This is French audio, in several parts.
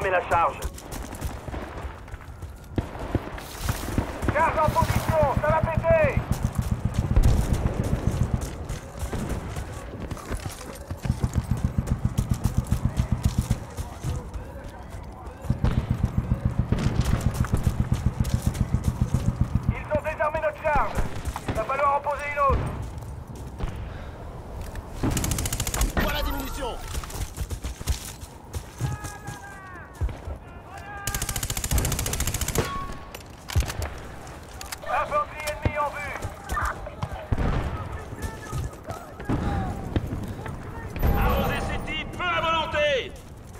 désarmer la charge. Charge en position, ça va péter! Ils ont désarmé notre charge. Il va falloir en poser une autre. Voilà des munitions. Infanterie ennemie en vue. Arrosez ces types, feu à volonté!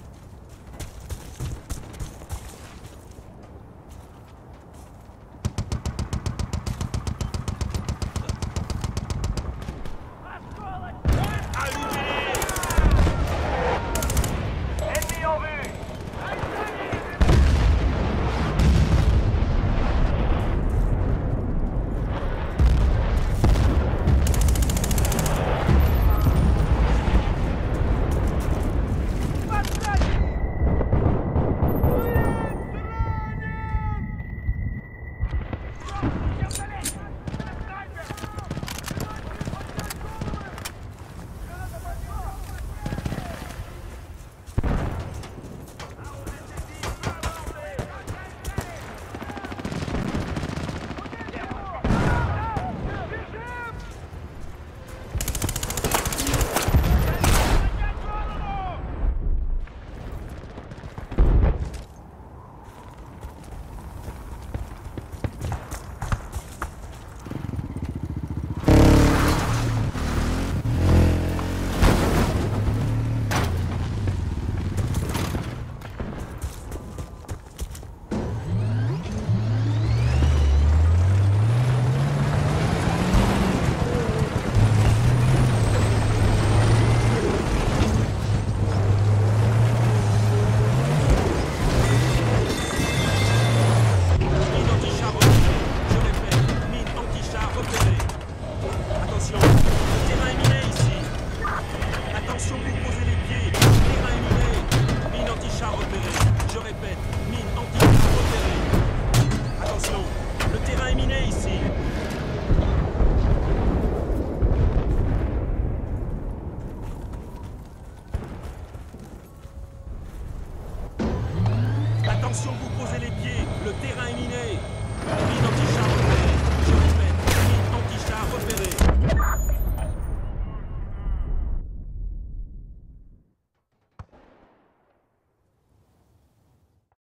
Ennemi en vue. Attention, vous posez les pieds, le terrain est miné.